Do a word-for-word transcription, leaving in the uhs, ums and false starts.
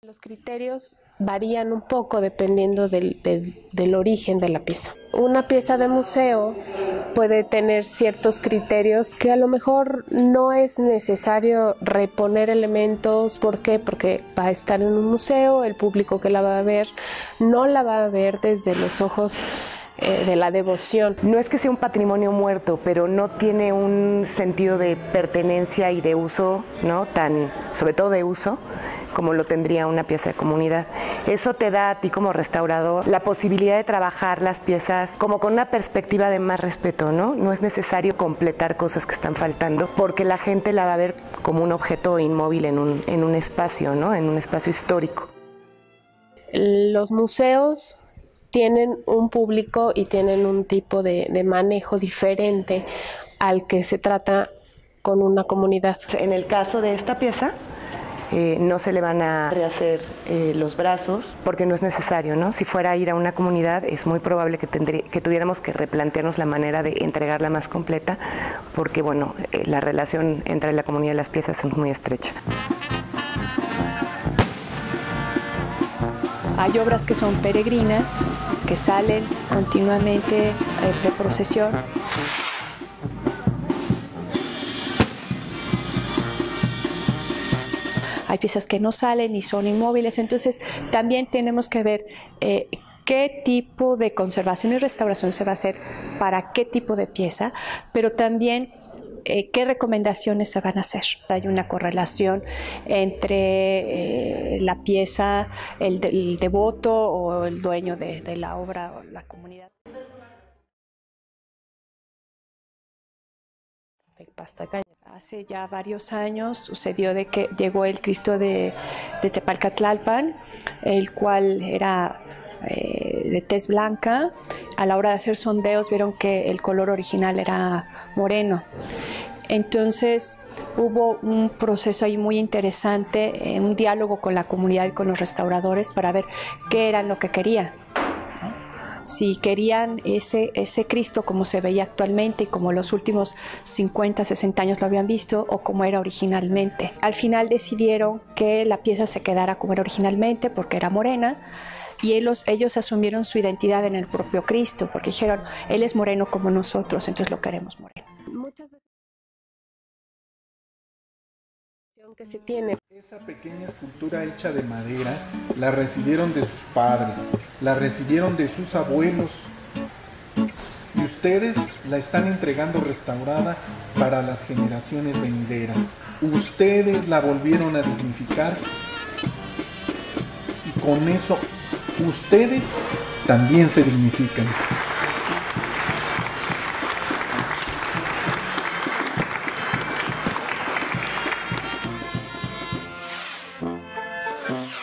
Los criterios varían un poco dependiendo del, del, del origen de la pieza. Una pieza de museo puede tener ciertos criterios que a lo mejor no es necesario reponer elementos. ¿Por qué? Porque va a estar en un museo, el público que la va a ver no la va a ver desde los ojos eh, de la devoción. No es que sea un patrimonio muerto, pero no tiene un sentido de pertenencia y de uso, ¿no? Tan, sobre todo de uso, como lo tendría una pieza de comunidad. Eso te da a ti como restaurador la posibilidad de trabajar las piezas como con una perspectiva de más respeto, ¿no? No es necesario completar cosas que están faltando porque la gente la va a ver como un objeto inmóvil en un, en un espacio, ¿no? En un espacio histórico. Los museos tienen un público y tienen un tipo de, de manejo diferente al que se trata con una comunidad. En el caso de esta pieza, Eh, no se le van a rehacer eh, los brazos porque no es necesario, ¿no? Si fuera a ir a una comunidad es muy probable que, tendrí, que tuviéramos que replantearnos la manera de entregarla más completa porque, bueno, eh, la relación entre la comunidad y las piezas es muy estrecha. Hay obras que son peregrinas, que salen continuamente eh, de procesión. Hay piezas que no salen y son inmóviles, entonces también tenemos que ver eh, qué tipo de conservación y restauración se va a hacer para qué tipo de pieza, pero también eh, qué recomendaciones se van a hacer. Hay una correlación entre eh, la pieza, el, de, el devoto o el dueño de, de la obra o la comunidad. Hace ya varios años sucedió de que llegó el Cristo de, de Tepalcatlalpan, el cual era eh, de tez blanca. A la hora de hacer sondeos vieron que el color original era moreno. Entonces hubo un proceso ahí muy interesante, eh, un diálogo con la comunidad y con los restauradores para ver qué era lo que querían. Si querían ese, ese Cristo como se veía actualmente y como los últimos cincuenta, sesenta años lo habían visto o como era originalmente. Al final decidieron que la pieza se quedara como era originalmente porque era morena y ellos, ellos asumieron su identidad en el propio Cristo porque dijeron, Él es moreno como nosotros, entonces lo queremos moreno. Muchas veces que se tiene. Esa pequeña escultura hecha de madera la recibieron de sus padres, la recibieron de sus abuelos y ustedes la están entregando restaurada para las generaciones venideras. Ustedes la volvieron a dignificar y con eso ustedes también se dignifican. Mm-hmm.